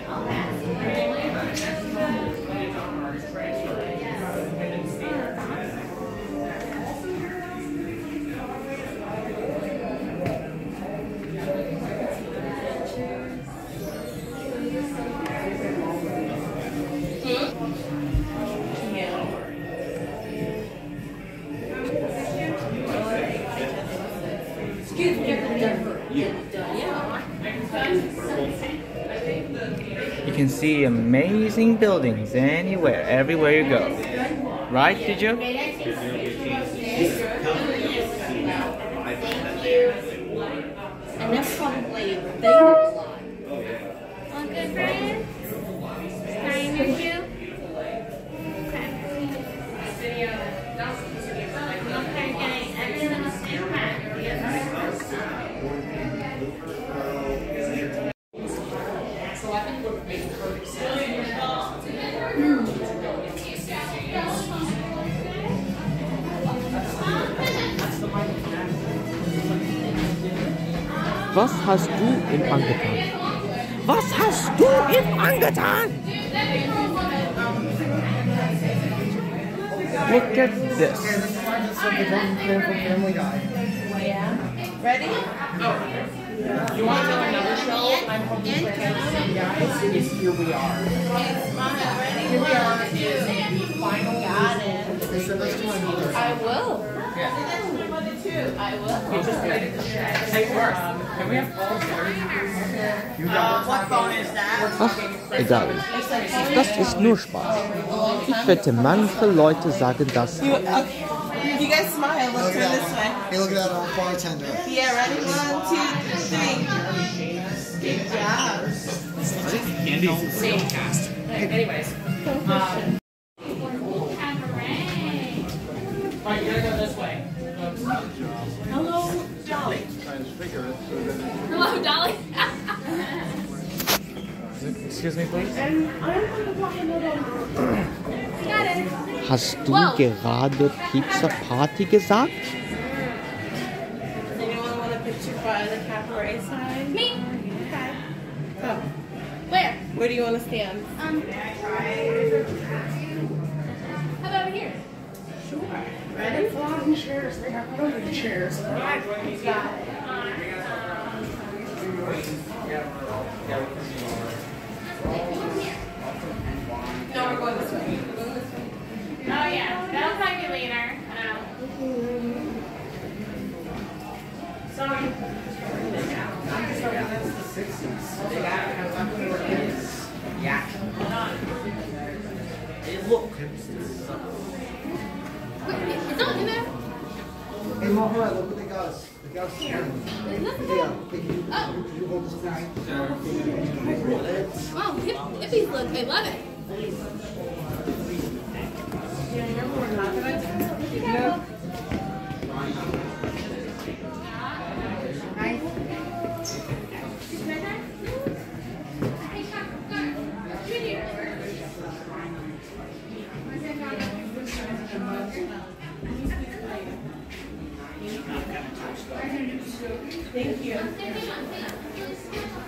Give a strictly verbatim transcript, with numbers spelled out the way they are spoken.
You can see amazing buildings anywhere, everywhere you go. Right, did you? And that's probably they a lot. All good, Brian? Tying your shoe? Okay. Okay, getting every little snake back. Was hast du ihm angetan? Was hast du ihm angetan? Look at this. Yeah. Ready? Oh. You want to tell another show? I'm hoping for guys. Is here we are. Here we are. The final. Got it. I will. Yeah. I will. You just did it. Hey, first. Can we have all three? You got what phone is that? Ach, egal. Das ist nur Spaß. Ich wette, manche Leute sagen das. You, okay. You guys smile. Let's turn this way. Hey, look at that old bartender. Yeah, ready? One, two, three. Good job. Andy's insane cast. Anyways. Um, Alright, you're gonna go this way. Hello, Dolly. Hello, Dolly. Excuse me, please. Got it. Hast du Wow. gerade Pizza Party gesagt? Does anyone want a picture by the cabaret sign? Me. Okay. Come. Where? Where do you want to stand? Um. How about over here? Sure. Ready? Flying chairs. They have hundred chairs. Got it. No, we're going this way. We're going this way. Oh yeah, that'll probably be later. Um, Sorry. I'm just sorry, that's the sixties. They got it. I'm going to work this. Yeah. Hey, look. wait, it's not in there. Hey, Mahara, look what they got us. They got us. There's nothing Yeah, there. can you, Oh. can you hold this down? Wow, hip, hippies look. I love it. Thank you.